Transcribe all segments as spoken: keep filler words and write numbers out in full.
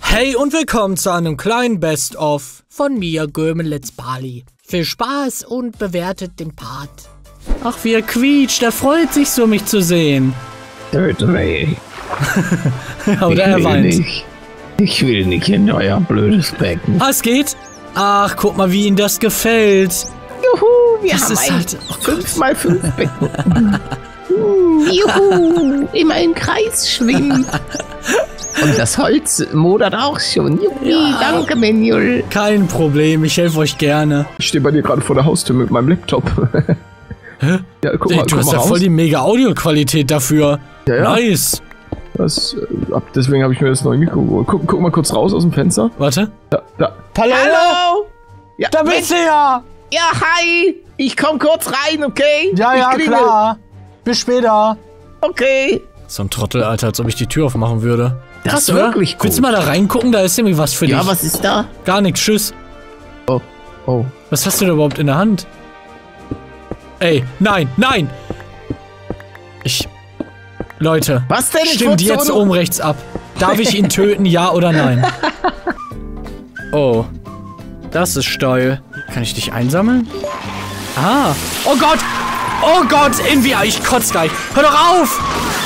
Hey und willkommen zu einem kleinen Best-of von mir, Gömen Let's Pali. Viel Spaß und bewertet den Part. Ach, wie er quietscht, er freut sich so, mich zu sehen. Dirty. Ja, oder er weint. Nicht. Ich will nicht in euer blödes Becken. Ah, es geht? Ach, guck mal, wie ihm das gefällt. Juhu, wir Das haben ist ein halt- oh fünf mal fünf Becken. uh, juhu, immer im Kreis schwimmen. Und das Holz modert auch schon. Juppie, Ja. danke, Manuel. Kein Problem, ich helfe euch gerne. Ich stehe bei dir gerade vor der Haustür mit meinem Laptop. Hä? Ja, guck Ey, mal, du guck hast mal ja raus. voll die mega Audioqualität dafür. Ja, ja. Nice. Das, äh, ab- deswegen habe ich mir das neue Mikro geholt. Guck, guck mal kurz raus aus dem Fenster. Warte. Da, da. Hallo? Ja, Da bist du ja. Ja, hi. Ich komm kurz rein, okay? Ja, ich ja, klingel. klar. Bis später. Okay. So ein Trottel, Alter, als ob ich die Tür aufmachen würde. Das Krass, ist oder? wirklich Willst du gut. mal da reingucken? Da ist nämlich was für Ja, dich. was ist da? Gar nichts, tschüss. Oh. Oh. Was hast du da überhaupt in der Hand? Ey, nein, nein! Ich... Leute, Was denn? Ich stimmt wurde so jetzt un- oben rechts ab. Darf ich ihn töten, ja oder nein? Oh. Das ist steil. Kann ich dich einsammeln? Ah. Oh Gott! Oh Gott! Irgendwie, ich kotze gleich. Hör doch auf!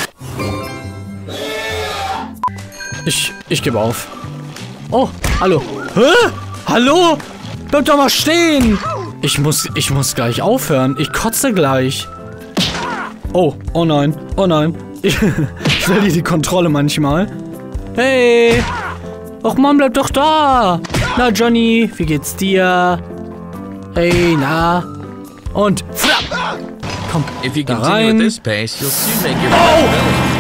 Ich, ich gebe auf. Oh, hallo. Hä? Hallo? Bleib doch mal stehen! Ich muss, ich muss gleich aufhören. Ich kotze gleich. Oh, oh nein, oh nein. Ich, ich verliere die Kontrolle manchmal. Hey! Och Mann, bleib doch da! Na Johnny, wie geht's dir? Hey, na? Und flapp! Komm, If you da continue rein. at this pace, you'll soon make your Oh!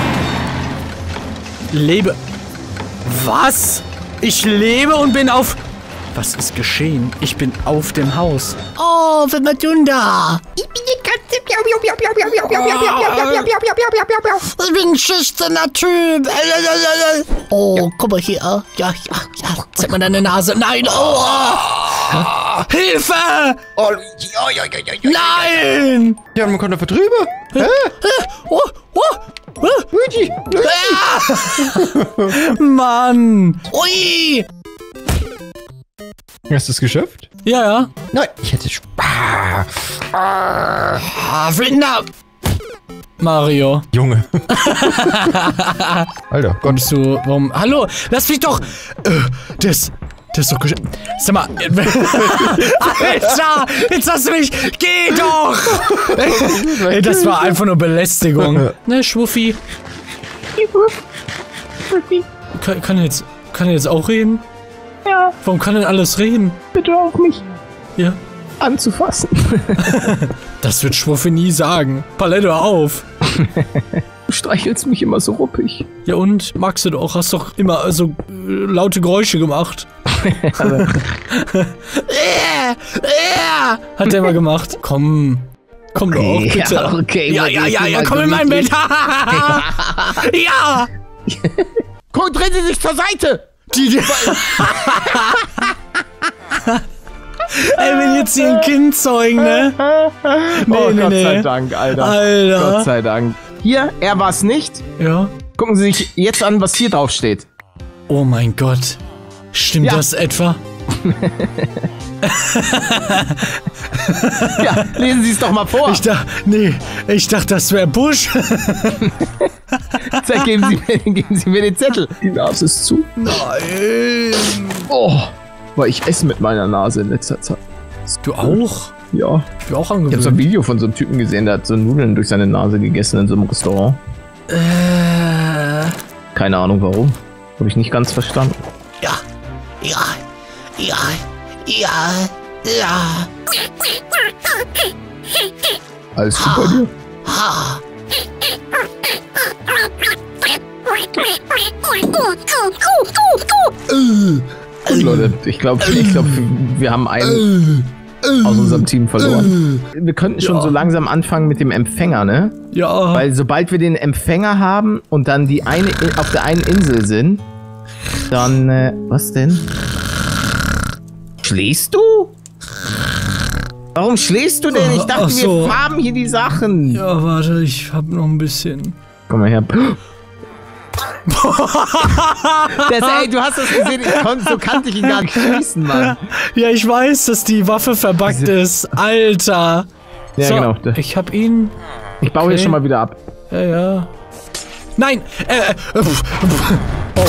Lebe. Was? Ich lebe und bin auf... Was ist geschehen? Ich bin auf dem Haus. Oh, Vermatunda! Ich bin die Katze. Piau, piau, piau, piau, piau, piau, piau, piau, piau, piau, piau, piau, piau, piau, piau, piau. Ich bin ein schüchterner Typ. Oh, guck mal hier. Ja, ja, ja. Zeig mal deine Nase. Nein. Oh. Hilfe! Oh, ja, ja, ja, ja, ja. Nein! Ja, man kommt da drüber. Oh, oh. Luigi, Ah! Mann! Ui! Hast du es geschafft? Ja, ja. Nein, ich hätte Spaß. Ah, Flinder! Mario. Junge. Alter, Gott. Kommst du, warum? Hallo, lass mich doch. Äh, das, das ist doch gesch... Sag mal. Alter, jetzt hast du mich. Geh doch! Ey, das war einfach nur Belästigung. Ne, Schwuffi. Kann, kann er jetzt, kann er jetzt auch reden? Ja, Warum kann denn alles reden? bitte auf mich Ja. anzufassen. Das wird Schwuffi nie sagen. Palette auf. Du streichelst mich immer so ruppig. Ja und? Magst du doch. Hast doch immer so äh, laute Geräusche gemacht. äh, äh, hat der immer gemacht. Komm. Komm doch, Okay, bitte. ja, okay, Ja, mal ja, geht's ja, dir ja, mal komm in mein Bett. gemütlich. Ja. Guck, drehen Sie sich zur Seite. Die, die Ey, wenn jetzt hier ein Kind zeugen, ne? Nee, Oh, nee, Gott nee. sei Dank, Alter. Alter. Gott sei Dank. Hier, er war's nicht. Ja. Gucken Sie sich jetzt an, was hier drauf steht. Oh mein Gott. Stimmt Ja. das etwa? Ja, lesen Sie es doch mal vor. Ich dachte, nee, ich dachte, das wäre Busch. Sag, geben, Sie mir, geben Sie mir den Zettel. Die Nase ist zu. Nein. Oh, weil ich esse mit meiner Nase in letzter Zeit. Du auch? Ja. Ich bin auch Ich habe so ein angewöhnt. Video von so einem Typen gesehen, der hat so Nudeln durch seine Nase gegessen in so einem Restaurant. Äh, Keine Ahnung warum. Habe ich nicht ganz verstanden. ja, ja, ja, ja, ja. Alles gut bei dir? Ha. Gut, Leute, ich glaube, ich glaub, wir haben einen aus unserem Team verloren. Wir könnten schon Ja. so langsam anfangen mit dem Empfänger, ne? Ja. Weil sobald wir den Empfänger haben und dann die eine auf der einen Insel sind, dann, äh, was denn? Schläfst du? Warum schläfst du denn? Ich dachte, Ach so. wir farben hier die Sachen. Ja, warte, ich hab noch ein bisschen. Komm mal her. Das, ey, du hast das gesehen, ich kon, so kannte ich ihn gar nicht schießen, Mann. Ja, ich weiß, dass die Waffe verbuggt ist. Alter. Ja, so, genau. Ich hab ihn... Ich baue Okay. hier schon mal wieder ab. Ja, ja. Nein! Äh, äh, oh.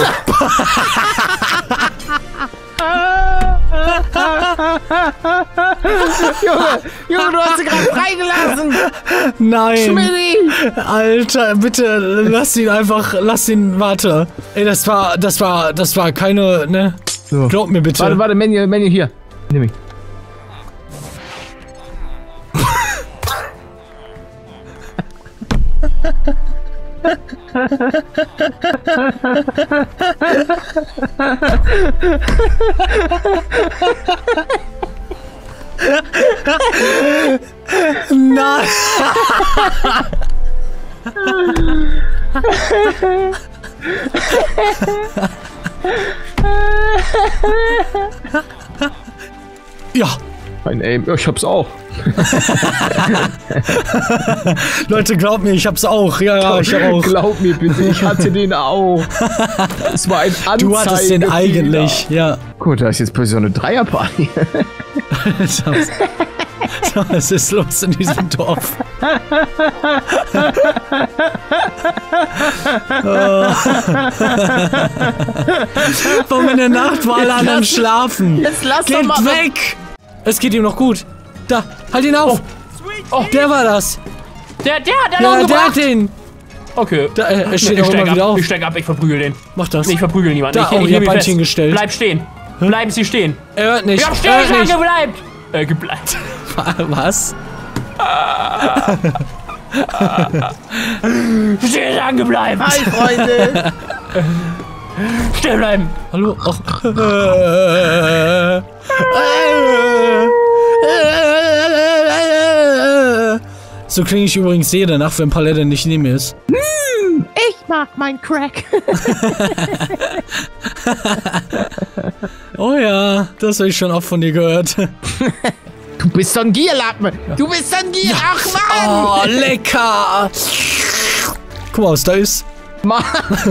Junge, Junge, du hast sie gerade freigelassen. Nein! Schmidti. Alter, bitte, lass ihn einfach, lass ihn, warte. Ey, das war, das war, das war keine, ne? So. Glaub mir bitte. Warte, warte, Menü, Menü hier. Nimm mich. Nein! Ja, Mein Aim, ja, ich hab's auch. Leute, glaubt mir, ich hab's auch. Ja, ja, ich hab auch. Glaub mir bitte, ich hatte den auch. Es war ein Anzeige. Du hattest den eigentlich, ja. Gut, da ist jetzt plötzlich so eine Dreierparty. So, was ist los in diesem Dorf? Oh. Warum in der Nacht, wo alle anderen schlafen? Jetzt lass Geht doch mal weg! Es geht ihm noch gut. Da, halt ihn auf! Oh, der war das! Der, der hat den Ja, der umgebracht. hat den! Okay. Da, äh, er steht ich auch immer steig wieder ab. auf. Ich steig ab, ich verprügel den. Mach das. Ich verprügel niemanden. Da, ich, oh, ich ihr nehm habt ihn Beinchen fest. gestellt. Bleib stehen. Bleiben Sie stehen. Er hört nicht. Ja, Er stehen, hört nicht. gebleibt. Äh, gebleibt. Was? Stehen, angebleibt. Hi, Freunde. Stehen bleiben. Hallo? Ach. So klinge ich übrigens jede Nacht, wenn Palette nicht neben mir ist. Ich mag mein Crack. Oh ja, das habe ich schon oft von dir gehört. Du bist so ein Gierlappen. Du bist so ein Gier. Ach, Mann. Oh, lecker! Guck mal, was da ist. Mann.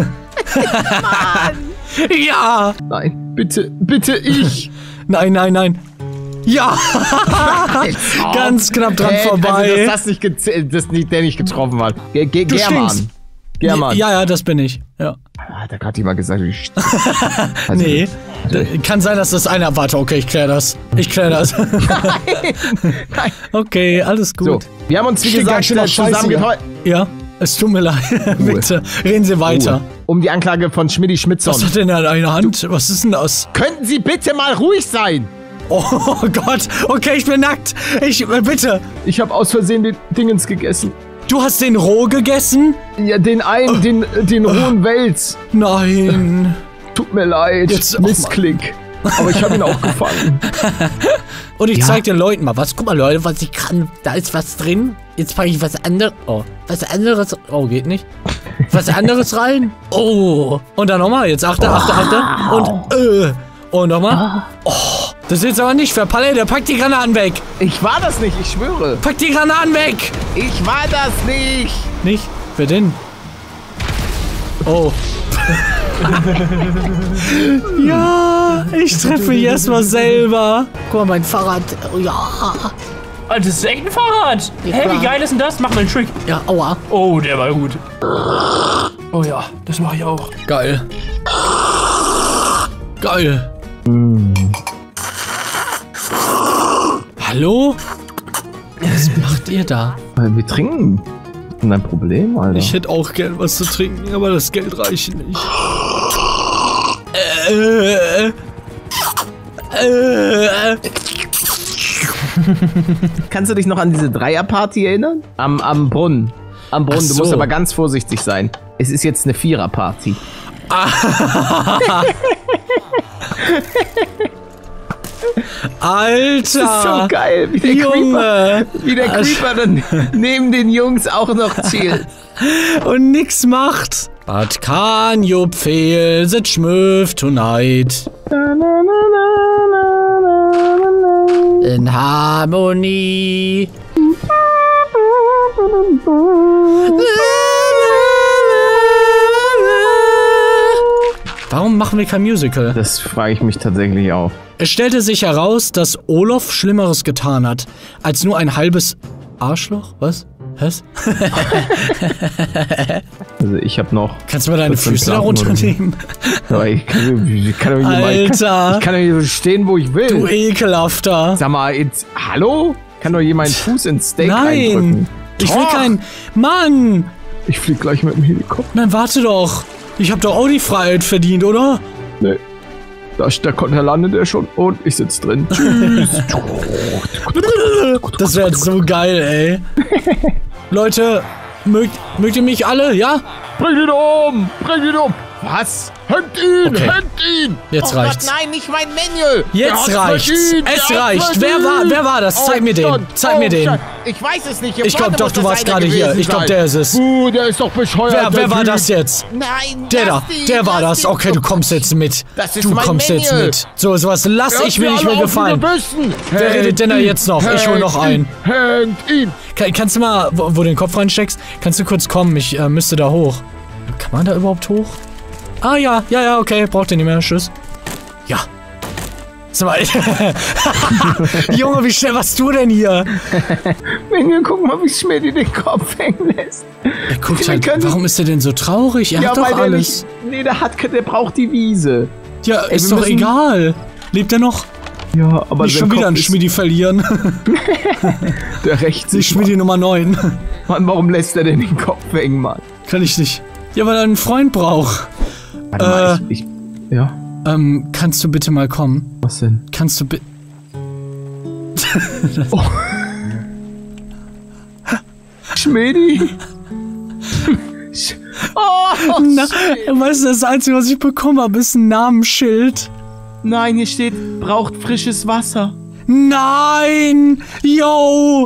Ja! Nein, bitte, bitte ich. Nein, nein, nein. Ja! Ganz knapp dran Hä, vorbei. Also, dass das nicht, gez- das nicht der nicht getroffen hat. Ge ge Du German. stinkst. German. Ja, ja, das bin ich. Ja. Hat er gerade jemand gesagt, ich st- also, Nee. D- Kann sein, dass das einer. Warte, okay, ich klär das. Ich klär das. Nein. Okay, alles So, gut. wir haben uns wie Steht gesagt ganz schön äh, auf Scheiße zusammengetäuscht. Ja, es tut mir leid. Bitte, reden Sie weiter. Um die Anklage von Schmidti Was Schmidtson. hat denn in einer Hand? Was ist denn das? Könnten Sie bitte mal ruhig sein? Oh Gott, okay, ich bin nackt. Ich, äh, bitte. Ich habe aus Versehen den Dingens gegessen. Du hast den roh gegessen? Ja, den einen, den, den rohen Wels. Nein. Tut mir leid. Jetzt- oh Missklick. Aber ich habe ihn auch gefangen. Und ich Ja. zeig den Leuten mal was. Guck mal, Leute, was ich kann. Da ist was drin. Jetzt packe ich was anderes. Oh, was anderes. Oh, geht nicht. Was anderes rein. Oh. Und dann nochmal. Jetzt achte, achte, achte. Und, äh. Und nochmal. Oh. Das ist jetzt aber nicht für Palette. Pack die Granaten weg. Ich war das nicht, ich schwöre. Pack die Granaten weg. Ich war das nicht. Nicht? Wer denn? Oh. Ja, ich treffe mich erstmal selber. Guck mal, mein Fahrrad. Oh, ja. Alter, das ist echt ein Fahrrad. Hä, wie geil ist denn das? Mach mal einen Trick. Ja, aua. Oh, der war gut. Oh ja, das mache ich auch. Geil. Geil. Hallo? Was macht ihr da? Weil wir trinken. Das ist ein Problem, Alter. Ich hätte auch gern was zu trinken, aber das Geld reicht nicht. Äh, äh, Kannst du dich noch an diese Dreierparty erinnern? Am, am Brunnen. Am Brunnen. Ach Du so. musst aber ganz vorsichtig sein. Es ist jetzt eine Viererparty. Alter! Das ist so geil, wie der Junge! Creeper, wie der Also- Creeper dann neben den Jungs auch noch chillt. Und nix macht. But can you feel the schmöf tonight? In Harmonie. Warum machen wir kein Musical? Das frage ich mich tatsächlich auch. Es stellte sich heraus, dass Olof Schlimmeres getan hat, als nur ein halbes Arschloch? Was? Was? Also ich habe noch... Kannst du mal deine Füße da runternehmen? Aber ich kann, ich kann doch hier mal, ich Alter! kann, ich kann doch hier so stehen, wo ich will. Du ekelhafter! Sag mal, jetzt... Hallo? Kann doch hier meinen Fuß ins Steak Nein! eindrücken? Ich will Doch. kein... Mann! Ich flieg gleich mit dem Helikopter. Nein, warte doch! Ich hab doch auch die Freiheit verdient, oder? Nee. Da, da, da landet er schon und ich sitz drin. Tschüss. Das wäre jetzt so geil, ey. Leute, mögt, mögt ihr mich alle, ja? Bring ihn um! Bring ihn um! Was? Hängt ihn! Okay. Hängt ihn! Jetzt oh reicht's. Gott, nein, nicht mein Manual! Jetzt Der hat's reicht's. verdient, Es der hat's reicht. Wer verdient. war, wer war das? Zeig Oh, mir den. Gott. Zeig oh, mir den. Scheiße. Ich weiß es nicht. Hier Ich glaube vorne doch, muss du das warst einer gerade hier. gewesen Ich glaube, sein. der ist es. Uh, der ist doch bescheuert. Wer, wer der war Typ. das jetzt? Nein, Der da, lass die, der war lass das. die. Okay, du kommst jetzt mit. Das ist Du mein kommst jetzt Manual. mit. So, sowas lass ich mir nicht mehr gefallen. Wer redet denn da jetzt noch? Ich hol noch einen. Hängt ihn! Kann, kannst du mal, wo, wo du den Kopf reinsteckst, kannst du kurz kommen? Ich äh, müsste da hoch. Kann man da überhaupt hoch? Ah ja, ja, ja, okay. Braucht ihr nicht mehr. Tschüss. Ja. Sag mal. Junge, wie schnell warst du denn hier? Menge, guck mal, wie Schmidti den Kopf hängen lässt. Er guckt Wir halt, können- warum ist er denn so traurig? Er Ja, hat doch weil der alles. nicht... Nee, der hat... Der braucht die Wiese. Ja, Ey, ist wir doch müssen- egal. Lebt er noch? Ja, aber Nicht sein schon wieder Kopf einen ist- Schmidi verlieren. Der rächt Sie sich. Schmidi Nummer neun. Mann, warum lässt er denn den Kopf hängen, Mann? Kann ich nicht. Ja, weil er einen Freund braucht. Warte Äh. mal, ich, ich... Ja, Ähm, kannst du bitte mal kommen? was denn? Kannst du bitte... Schmidi? Sch- oh, Na, weißt du, das Einzige, was ich bekommen habe, ist ein Namensschild. nein, hier steht, braucht frisches Wasser. Nein! Yo!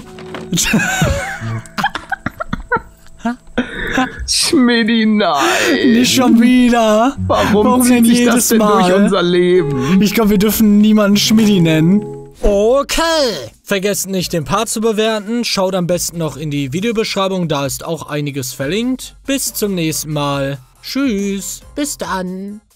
Schmidi, nein. Nicht schon wieder. Warum, Warum zieht denn sich jedes das denn Mal? durch unser Leben? Ich glaube, wir dürfen niemanden Schmidi nennen. Okay. Vergesst nicht, den Part zu bewerten. Schaut am besten noch in die Videobeschreibung, da ist auch einiges verlinkt. Bis zum nächsten Mal. Tschüss. Bis dann.